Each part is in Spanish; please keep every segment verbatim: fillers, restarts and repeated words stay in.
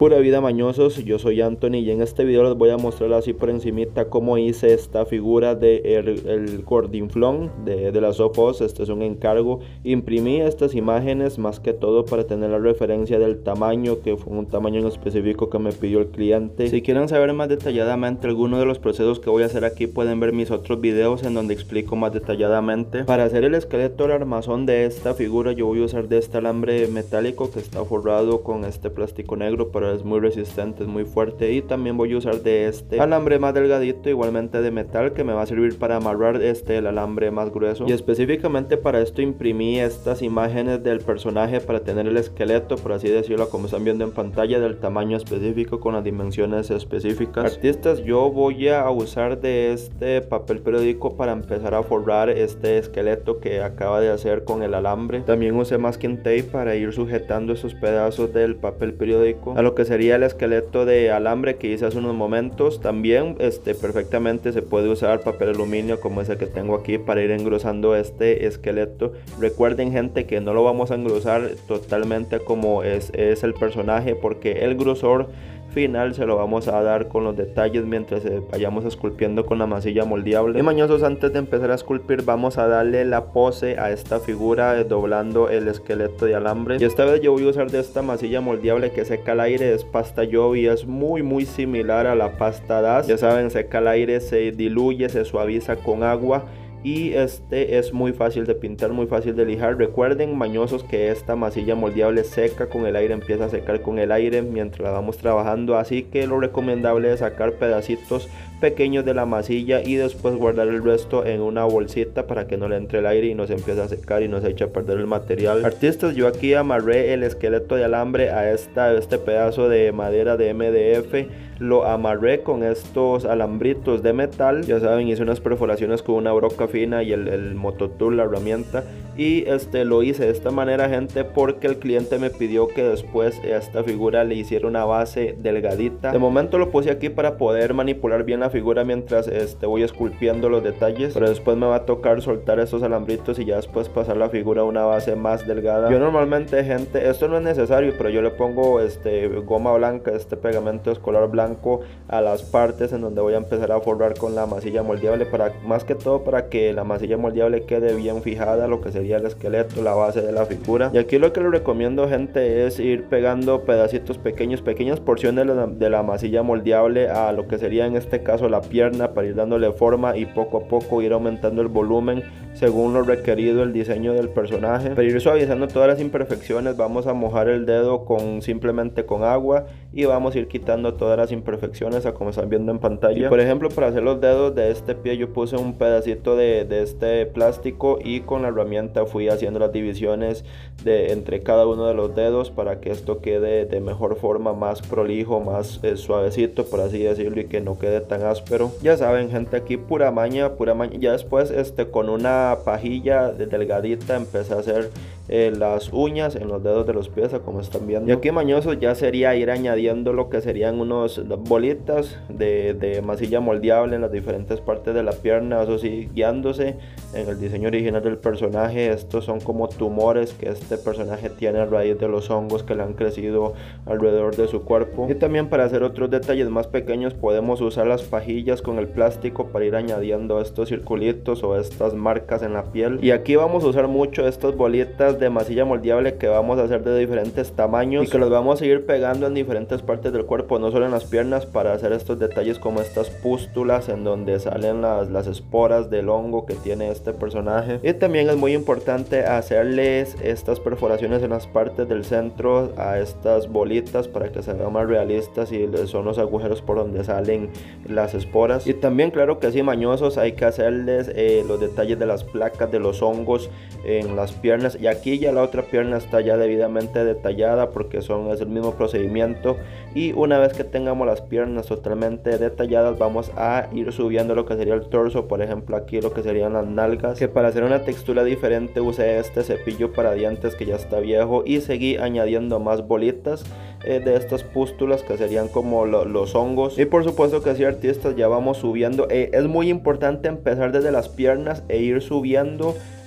Pura vida mañosos, yo soy Anthony y en este video les voy a mostrar así por encimita cómo hice esta figura de el, el gordinflón de, de las Sofos. Este es un encargo. Imprimí estas imágenes más que todo para tener la referencia del tamaño, que fue un tamaño en específico que me pidió el cliente. Si quieren saber más detalladamente alguno de los procesos que voy a hacer aquí, pueden ver mis otros videos en donde explico más detalladamente. Para hacer el esqueleto, el armazón de esta figura, yo voy a usar de este alambre metálico que está forrado con este plástico negro, pero es muy resistente, es muy fuerte. Y también voy a usar de este alambre más delgadito, igualmente de metal, que me va a servir para amarrar este el alambre más grueso. Y específicamente para esto imprimí estas imágenes del personaje para tener el esqueleto, por así decirlo, como están viendo en pantalla, del tamaño específico con las dimensiones específicas. Artistas, yo voy a usar de este papel periódico para empezar a forrar este esqueleto que acaba de hacer con el alambre. También usé masking tape para ir sujetando esos pedazos del papel periódico a lo que sería el esqueleto de alambre que hice hace unos momentos. También este perfectamente se puede usar papel aluminio como ese que tengo aquí para ir engrosando este esqueleto. Recuerden, gente, que no lo vamos a engrosar totalmente como es, es el personaje, porque el grosor final se lo vamos a dar con los detalles mientras eh, vayamos esculpiendo con la masilla moldeable. Y mañosos, antes de empezar a esculpir, vamos a darle la pose a esta figura eh, doblando el esqueleto de alambre. Y esta vez yo voy a usar de esta masilla moldeable que seca al aire, es pasta Joe y es muy muy similar a la pasta Das. Ya saben, seca al aire, se diluye, se suaviza con agua. Y este es muy fácil de pintar, muy fácil de lijar. Recuerden, mañosos, que esta masilla moldeable seca con el aire, empieza a secar con el aire mientras la vamos trabajando. Así que lo recomendable es sacar pedacitos pequeños de la masilla y después guardar el resto en una bolsita para que no le entre el aire y no se empiece a secar y no se eche a perder el material. Artistas, yo aquí amarré el esqueleto de alambre a esta, este pedazo de madera de M D F. Lo amarré con estos alambritos de metal. Ya saben, hice unas perforaciones con una broca fina y el, el mototool, la herramienta. Y este lo hice de esta manera, gente, porque el cliente me pidió que después a esta figura le hiciera una base delgadita. De momento lo puse aquí para poder manipular bien la figura mientras este, voy esculpiendo los detalles, pero después me va a tocar soltar estos alambritos y ya después pasar la figura a una base más delgada. Yo normalmente, gente, esto no es necesario, pero yo le pongo este goma blanca, este pegamento escolar blanco a las partes en donde voy a empezar a forrar con la masilla moldeable, para más que todo para que la masilla moldeable quede bien fijada lo que sería el esqueleto, la base de la figura. Y aquí lo que les recomiendo, gente, es ir pegando pedacitos pequeños, pequeñas porciones de la, de la masilla moldeable a lo que sería en este caso la pierna, para ir dándole forma y poco a poco ir aumentando el volumen según lo requerido el diseño del personaje. Para ir suavizando todas las imperfecciones, vamos a mojar el dedo con simplemente con agua y vamos a ir quitando todas las imperfecciones a como están viendo en pantalla. Y por ejemplo, para hacer los dedos de este pie, yo puse un pedacito de, de este plástico y con la herramienta fui haciendo las divisiones de entre cada uno de los dedos para que esto quede de mejor forma, más prolijo, más eh, suavecito, por así decirlo, y que no quede tan áspero. Ya saben, gente, aquí pura maña, pura maña. Ya después este con una pajilla delgadita empecé a hacer eh, las uñas en los dedos de los pies, como están viendo. Y aquí, mañosos, ya sería ir añadiendo lo que serían unos bolitas de, de masilla moldeable en las diferentes partes de la pierna, eso sí, guiándose en el diseño original del personaje. Estos son como tumores que este personaje tiene a raíz de los hongos que le han crecido alrededor de su cuerpo. Y también, para hacer otros detalles más pequeños, podemos usar las pajillas con el plástico para ir añadiendo estos circulitos o estas marcas en la piel. Y aquí vamos a usar mucho estas bolitas de masilla moldeable que vamos a hacer de diferentes tamaños y que los vamos a ir pegando en diferentes partes del cuerpo, no solo en las piernas, para hacer estos detalles como estas pústulas en donde salen las, las esporas del hongo que tiene este personaje. Y también es muy importante hacerles estas perforaciones en las partes del centro a estas bolitas para que se vean más realistas, y son los agujeros por donde salen las esporas. Y también, claro que sí, mañosos, hay que hacerles eh, los detalles de las placas de los hongos en las piernas. Y aquí ya la otra pierna está ya debidamente detallada porque son, es el mismo procedimiento. Y una vez que tengamos las piernas totalmente detalladas, vamos a ir subiendo lo que sería el torso. Por ejemplo, aquí lo que serían las nalgas, que para hacer una textura diferente usé este cepillo para dientes que ya está viejo y seguí añadiendo más bolitas eh, de estas pústulas que serían como lo, los hongos. Y por supuesto que sí, artistas, ya vamos subiendo. Eh, es muy importante empezar desde las piernas e ir subiendo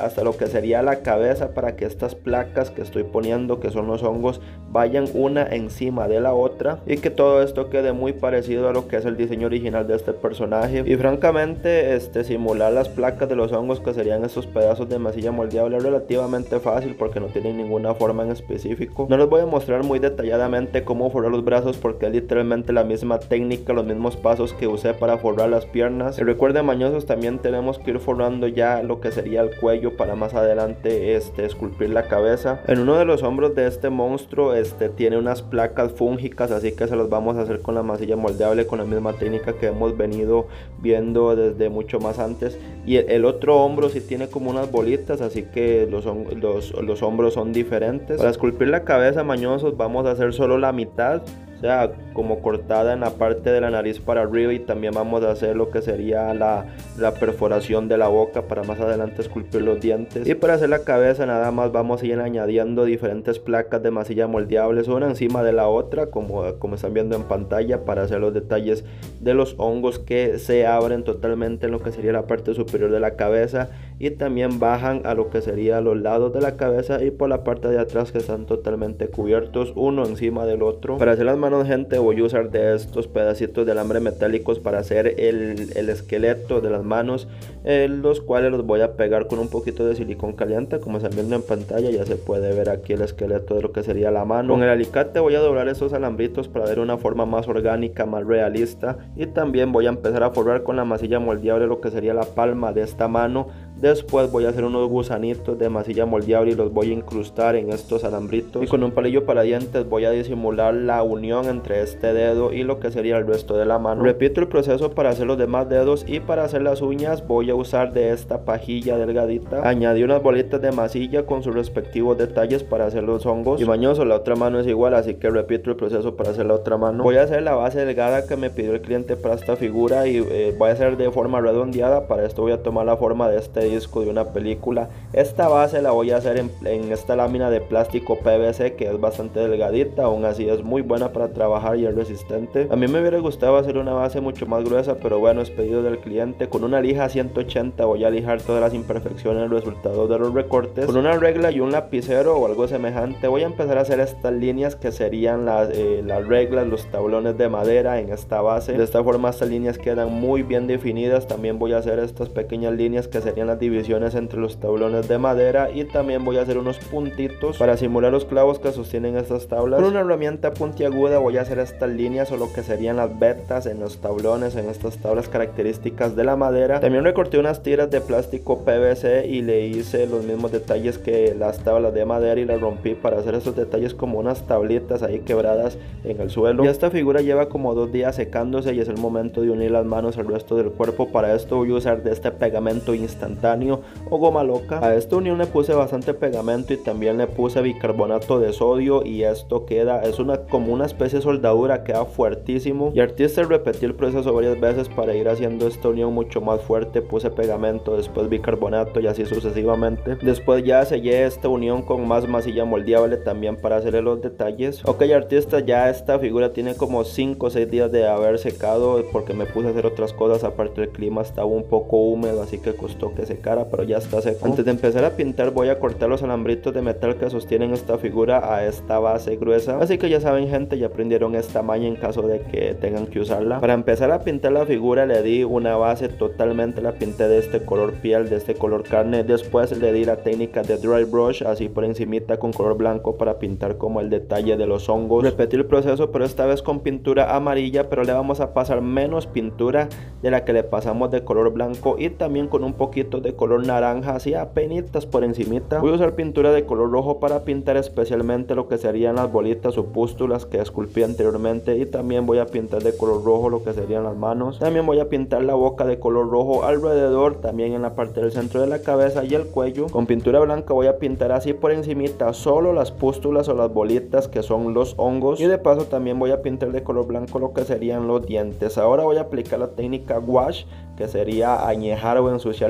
hasta lo que sería la cabeza, para que estas placas que estoy poniendo, que son los hongos, vayan una encima de la otra y que todo esto quede muy parecido a lo que es el diseño original de este personaje. Y francamente este simular las placas de los hongos, que serían estos pedazos de masilla moldeable, es relativamente fácil porque no tienen ninguna forma en específico. No les voy a mostrar muy detalladamente cómo forrar los brazos porque es literalmente la misma técnica, los mismos pasos que usé para forrar las piernas. Y recuerden, mañosos, también tenemos que ir forrando ya lo que sería el cuello para más adelante este esculpir la cabeza. En uno de los hombros de este monstruo este tiene unas placas fúngicas, así que se los vamos a hacer con la masilla moldeable, con la misma técnica que hemos venido viendo desde mucho más antes. Y el, el otro hombro sí tiene como unas bolitas, así que los, los, los hombros son diferentes. Para esculpir la cabeza, mañosos, vamos a hacer solo la mitad, o sea, como cortada en la parte de la nariz para arriba, y también vamos a hacer lo que sería la, la perforación de la boca para más adelante esculpir los dientes. Y para hacer la cabeza nada más vamos a ir añadiendo diferentes placas de masilla moldeables una encima de la otra, como, como están viendo en pantalla, para hacer los detalles de los hongos que se abren totalmente en lo que sería la parte superior de la cabeza y también bajan a lo que sería los lados de la cabeza y por la parte de atrás, que están totalmente cubiertos uno encima del otro. Para hacer las manos, gente, voy a usar de estos pedacitos de alambre metálicos para hacer el, el esqueleto de las manos, eh, los cuales los voy a pegar con un poquito de silicón caliente, como están viendo en pantalla. Ya se puede ver aquí el esqueleto de lo que sería la mano. Con el alicate voy a doblar esos alambritos para dar una forma más orgánica, más realista, y también voy a empezar a forrar con la masilla moldeable lo que sería la palma de esta mano. Después voy a hacer unos gusanitos de masilla moldeable y los voy a incrustar en estos alambritos, y con un palillo para dientes voy a disimular la unión entre este dedo y lo que sería el resto de la mano. Repito el proceso para hacer los demás dedos, y para hacer las uñas voy a usar de esta pajilla delgadita. Añadí unas bolitas de masilla con sus respectivos detalles para hacer los hongos. Y mañoso, la otra mano es igual, así que repito el proceso para hacer la otra mano. Voy a hacer la base delgada que me pidió el cliente para esta figura, y eh, voy a hacer de forma redondeada. Para esto voy a tomar la forma de este disco de una película. Esta base la voy a hacer en, en esta lámina de plástico P V C, que es bastante delgadita, aún así es muy buena para trabajar y es resistente. A mí me hubiera gustado hacer una base mucho más gruesa, pero bueno, es pedido del cliente. Con una lija ciento ochenta voy a lijar todas las imperfecciones, resultados de los recortes. Con una regla y un lapicero o algo semejante voy a empezar a hacer estas líneas que serían las, eh, las reglas, los tablones de madera en esta base. De esta forma estas líneas quedan muy bien definidas. También voy a hacer estas pequeñas líneas que serían las divisiones entre los tablones de madera, y también voy a hacer unos puntitos para simular los clavos que sostienen estas tablas. Con una herramienta puntiaguda voy a hacer estas líneas o lo que serían las vetas en los tablones, en estas tablas características de la madera. También recorté unas tiras de plástico P V C y le hice los mismos detalles que las tablas de madera, y las rompí para hacer estos detalles como unas tablitas ahí quebradas en el suelo. Y esta figura lleva como dos días secándose y es el momento de unir las manos al resto del cuerpo. Para esto voy a usar de este pegamento instantáneo o goma loca. A esta unión le puse bastante pegamento y también le puse bicarbonato de sodio, y esto queda, es una como una especie de soldadura, queda fuertísimo. Y artista repetí el proceso varias veces para ir haciendo esta unión mucho más fuerte. Puse pegamento, después bicarbonato y así sucesivamente. Después ya sellé esta unión con más masilla moldeable también para hacerle los detalles. Ok, artista, ya esta figura tiene como cinco o seis días de haber secado, porque me puse a hacer otras cosas. Aparte, el clima estaba un poco húmedo, así que costó que secara, pero ya está seco. Antes de empezar a pintar voy a cortar los alambritos de metal que sostienen esta figura a esta base gruesa. Así que ya saben, gente, ya aprendieron esta maña en caso de que tengan que usarla. Para empezar a pintar la figura le di una base totalmente, la pinté de este color piel, de este color carne. Después le di la técnica de dry brush así por encimita con color blanco para pintar como el detalle de los hongos. Repetí el proceso, pero esta vez con pintura amarilla, pero le vamos a pasar menos pintura de la que le pasamos de color blanco, y también con un poquito de color naranja, así apenitas por encimita. Voy a usar pintura de color rojo para pintar especialmente lo que serían las bolitas o pústulas que esculpí anteriormente, y también voy a pintar de color rojo lo que serían las manos. También voy a pintar la boca de color rojo alrededor, también en la parte del centro de la cabeza y el cuello. Con pintura blanca voy a pintar así por encimita solo las pústulas o las bolitas que son los hongos, y de paso también voy a pintar de color blanco lo que serían los dientes. Ahora voy a aplicar la técnica wash, que sería añejar o ensuciar la figura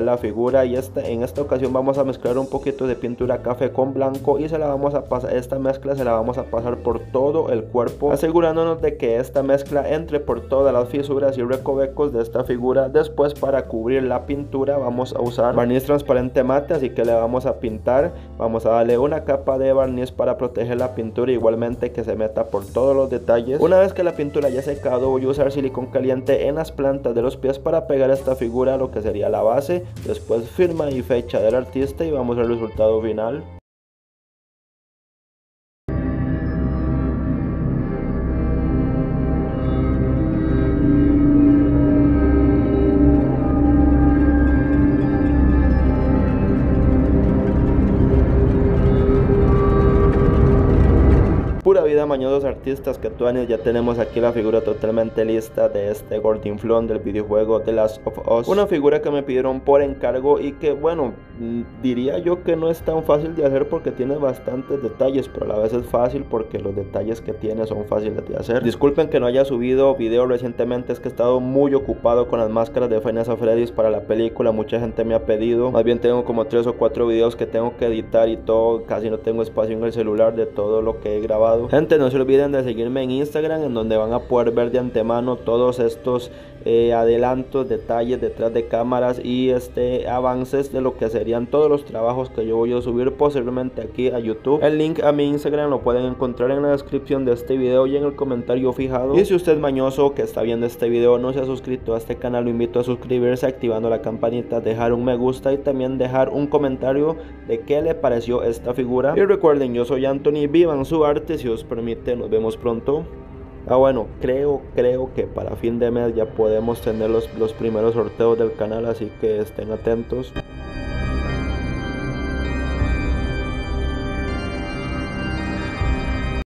figura, y esta, en esta ocasión vamos a mezclar un poquito de pintura café con blanco y se la vamos a pasar, esta mezcla se la vamos a pasar por todo el cuerpo, asegurándonos de que esta mezcla entre por todas las fisuras y recovecos de esta figura. Después, para cubrir la pintura, vamos a usar barniz transparente mate, así que le vamos a pintar, vamos a darle una capa de barniz para proteger la pintura, igualmente que se meta por todos los detalles. Una vez que la pintura ya secado, voy a usar silicón caliente en las plantas de los pies para pegar esta figura a lo que sería la base, después firma y fecha del artista y vamos al resultado final. Pura vida, mañosos artistas, que tuanis, ya tenemos aquí la figura totalmente lista de este Gordinflón del videojuego The Last of Us. Una figura que me pidieron por encargo y que, bueno, diría yo que no es tan fácil de hacer porque tiene bastantes detalles, pero a la vez es fácil porque los detalles que tiene son fáciles de hacer. Disculpen que no haya subido video recientemente, es que he estado muy ocupado con las máscaras de Five Nights at Freddy's para la película, mucha gente me ha pedido, más bien tengo como tres o cuatro videos que tengo que editar y todo, casi no tengo espacio en el celular de todo lo que he grabado. Gente, no se olviden de seguirme en Instagram, en donde van a poder ver de antemano todos estos eh, adelantos, detalles detrás de cámaras y este avances de lo que serían todos los trabajos que yo voy a subir posiblemente aquí a YouTube. El link a mi Instagram lo pueden encontrar en la descripción de este video y en el comentario fijado. Y si usted es mañoso que está viendo este video, no se ha suscrito a este canal, lo invito a suscribirse activando la campanita, dejar un me gusta y también dejar un comentario de qué le pareció esta figura. Y recuerden, yo soy Anthony, vivan su arte, si os permite, nos vemos pronto. Ah, bueno, creo, creo que para fin de mes ya podemos tener los, los primeros sorteos del canal, así que estén atentos.